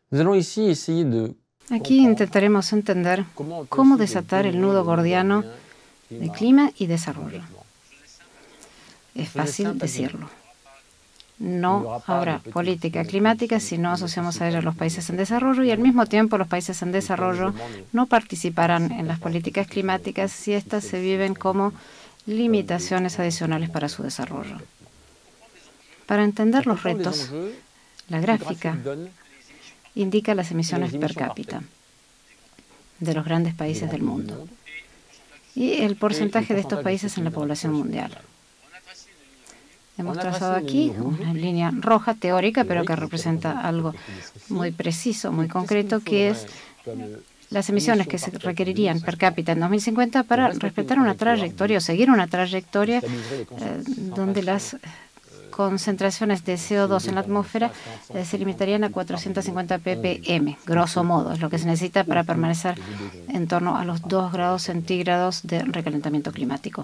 Aquí intentaremos entender cómo desatar el nudo gordiano de clima y desarrollo. Es fácil decirlo. No habrá política climática si no asociamos a ella a los países en desarrollo, y al mismo tiempo los países en desarrollo no participarán en las políticas climáticas si éstas se viven como limitaciones adicionales para su desarrollo. Para entender los retos, la gráfica indica las emisiones per cápita de los grandes países del mundo y el porcentaje de estos países en la población mundial. Hemos trazado aquí una línea roja teórica, pero que representa algo muy preciso, muy concreto, que es las emisiones que se requerirían per cápita en 2050 para respetar una trayectoria o seguir una trayectoria donde las concentraciones de CO2 en la atmósfera se limitarían a 450 ppm, grosso modo, es lo que se necesita para permanecer en torno a los 2 grados centígrados de recalentamiento climático.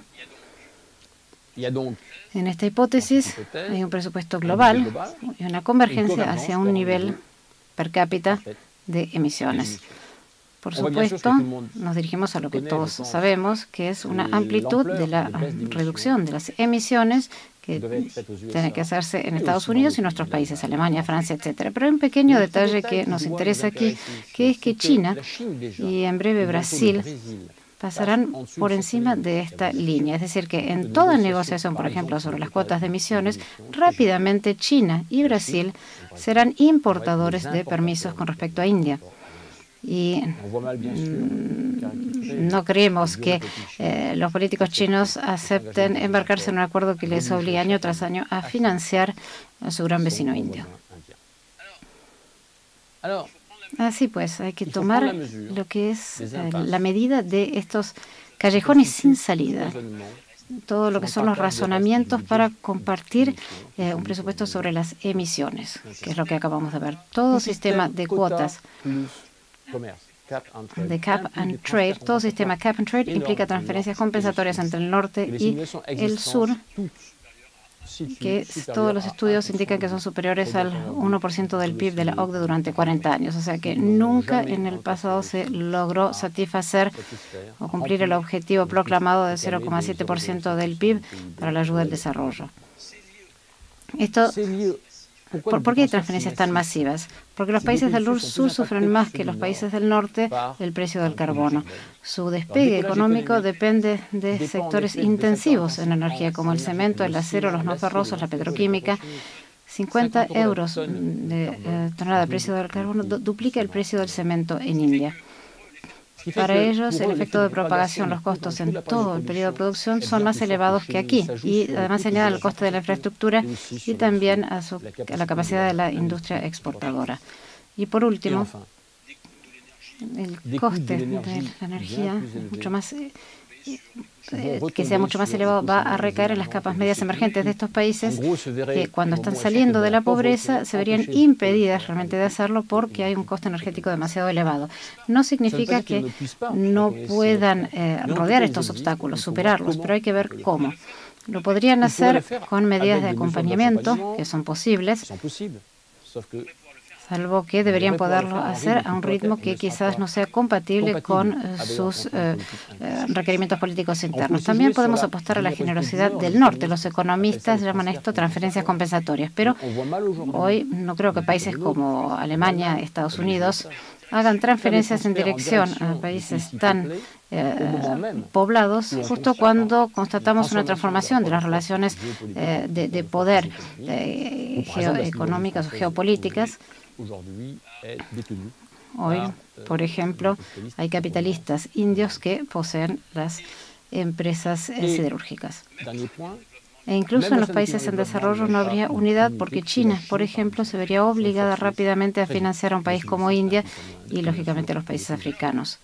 En esta hipótesis hay un presupuesto global y una convergencia hacia un nivel per cápita de emisiones. Por supuesto, nos dirigimos a lo que todos sabemos, que es una amplitud de la reducción de las emisiones que tiene que hacerse en Estados Unidos y en nuestros países, Alemania, Francia, etcétera. Pero hay un pequeño detalle que nos interesa aquí, que es que China y en breve Brasil pasarán por encima de esta línea. Es decir, que en toda negociación, por ejemplo, sobre las cuotas de emisiones, rápidamente China y Brasil serán importadores de permisos con respecto a India. Y no creemos que los políticos chinos acepten embarcarse en un acuerdo que les obligue año tras año a financiar a su gran vecino indio. Así pues, hay que tomar lo que es la medida de estos callejones sin salida, todo lo que son los razonamientos para compartir un presupuesto sobre las emisiones, que es lo que acabamos de ver. Todo sistema de cuotas de cap and trade, todo sistema cap and trade implica transferencias compensatorias entre el norte y el sur, que todos los estudios indican que son superiores al 1% del PIB de la OCDE durante 40 años. O sea que nunca en el pasado se logró satisfacer o cumplir el objetivo proclamado de 0,7% del PIB para la ayuda al desarrollo. Esto, ¿por qué hay transferencias tan masivas? Porque los países del sur sufren más que los países del norte el precio del carbono. Su despegue económico depende de sectores intensivos en energía, como el cemento, el acero, los no ferrosos, la petroquímica. 50 euros de tonelada de precio del carbono duplica el precio del cemento en India. Para ellos, el efecto de propagación, los costos en todo el periodo de producción son más elevados que aquí, y además se añade el coste de la infraestructura y también a la capacidad de la industria exportadora. Y por último, el coste de la energía mucho más que sea mucho más elevado va a recaer en las capas medias emergentes de estos países, que cuando están saliendo de la pobreza se verían impedidas realmente de hacerlo porque hay un coste energético demasiado elevado. No significa que no puedan rodear estos obstáculos, superarlos, pero hay que ver cómo. Lo podrían hacer con medidas de acompañamiento, que son posibles, salvo que deberían poderlo hacer a un ritmo que quizás no sea compatible con sus requerimientos políticos internos. También podemos apostar a la generosidad del norte. Los economistas llaman esto transferencias compensatorias, pero hoy no creo que países como Alemania, Estados Unidos, hagan transferencias en dirección a países tan poblados, justo cuando constatamos una transformación de las relaciones de poder geoeconómicas o geopolíticas. Hoy, por ejemplo, hay capitalistas indios que poseen las empresas siderúrgicas. E incluso en los países en desarrollo no habría unidad porque China, por ejemplo, se vería obligada rápidamente a financiar a un país como India y, lógicamente, a los países africanos.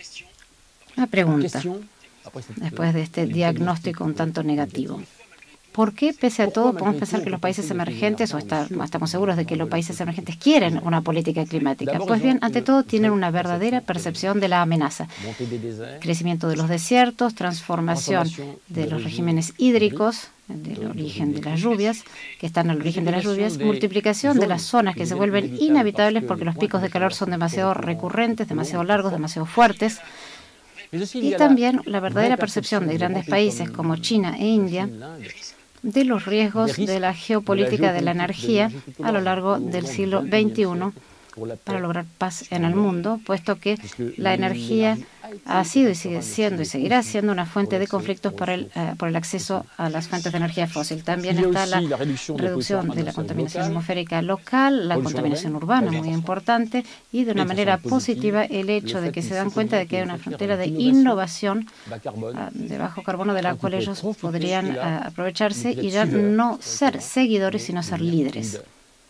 Una pregunta, después de este diagnóstico un tanto negativo. ¿Por qué, pese a todo, podemos pensar que los países emergentes, o estamos seguros de que los países emergentes quieren una política climática? Pues bien, ante todo, tienen una verdadera percepción de la amenaza. Crecimiento de los desiertos, transformación de los regímenes hídricos, del origen de las lluvias, que están al origen de las lluvias, multiplicación de las zonas que se vuelven inhabitables porque los picos de calor son demasiado recurrentes, demasiado largos, demasiado fuertes. Y también la verdadera percepción de grandes países como China e India de los riesgos de la geopolítica de la energía a lo largo del siglo XXI para lograr paz en el mundo, puesto que la energía ha sido y sigue siendo y seguirá siendo una fuente de conflictos por el acceso a las fuentes de energía fósil. También está la reducción de la contaminación atmosférica local, la contaminación urbana, muy importante, y de una manera positiva el hecho de que se dan cuenta de que hay una frontera de innovación de bajo carbono de la cual ellos podrían aprovecharse y ya no ser seguidores, sino ser líderes.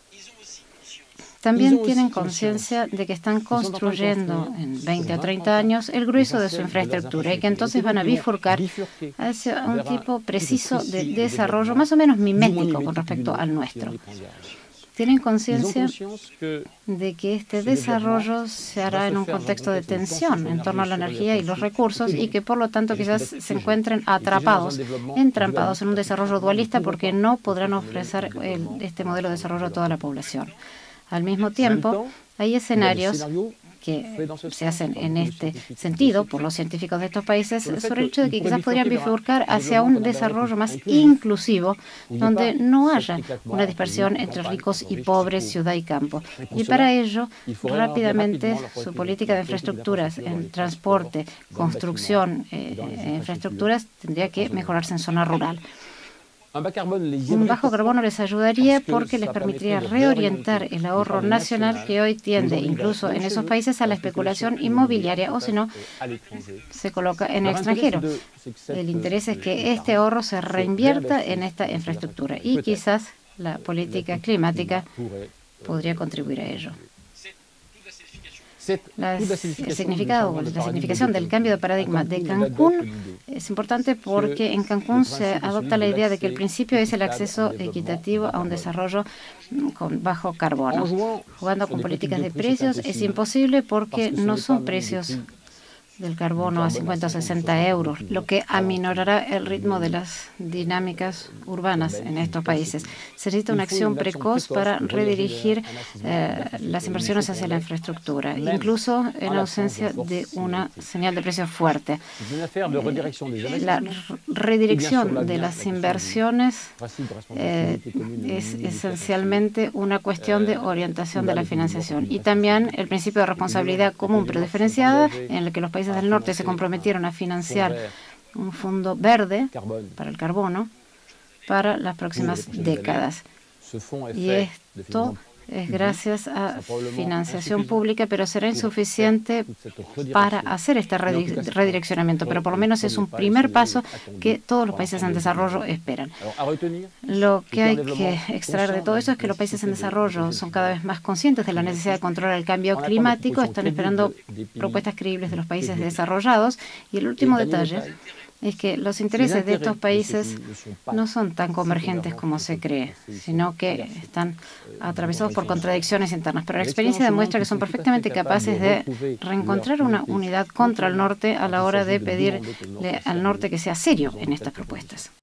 También tienen conciencia de que están construyendo en 20 o 30 años el grueso de su infraestructura y que entonces van a bifurcar hacia un tipo preciso de desarrollo más o menos mimético con respecto al nuestro. Tienen conciencia de que este desarrollo se hará en un contexto de tensión en torno a la energía y los recursos y que por lo tanto quizás se encuentren atrapados, entrampados en un desarrollo dualista porque no podrán ofrecer este modelo de desarrollo a toda la población. Al mismo tiempo, hay escenarios que se hacen en este sentido por los científicos de estos países sobre el hecho de que quizás podrían bifurcar hacia un desarrollo más inclusivo, donde no haya una dispersión entre ricos y pobres, ciudad y campo. Y para ello, rápidamente, su política de infraestructuras en transporte, construcción e infraestructuras tendría que mejorarse en zona rural. Un bajo carbono les ayudaría porque les permitiría reorientar el ahorro nacional que hoy tiende, incluso en esos países, a la especulación inmobiliaria o si no, se coloca en el extranjero. El interés es que este ahorro se reinvierta en esta infraestructura y quizás la política climática podría contribuir a ello. El significado o la significación del cambio de paradigma de Cancún es importante porque en Cancún se adopta la idea de que el principio es el acceso equitativo a un desarrollo con bajo carbono. Jugando con políticas de precios es imposible porque no son precios del carbono a 50 o 60 euros, lo que aminorará el ritmo de las dinámicas urbanas en estos países. Se necesita una acción precoz para redirigir las inversiones hacia la infraestructura, incluso en ausencia de una señal de precio fuerte. La redirección de las inversiones es esencialmente una cuestión de orientación de la financiación y también el principio de responsabilidad común pero diferenciada en el que los países del norte se comprometieron a financiar un fondo verde para el carbono para las próximas décadas. Y esto es gracias a financiación pública, pero será insuficiente para hacer este redireccionamiento, pero por lo menos es un primer paso que todos los países en desarrollo esperan. Lo que hay que extraer de todo eso es que los países en desarrollo son cada vez más conscientes de la necesidad de controlar el cambio climático, están esperando propuestas creíbles de los países desarrollados y el último detalle es que los intereses de estos países no son tan convergentes como se cree, sino que están atravesados por contradicciones internas. Pero la experiencia demuestra que son perfectamente capaces de reencontrar una unidad contra el norte a la hora de pedirle al norte que sea serio en estas propuestas.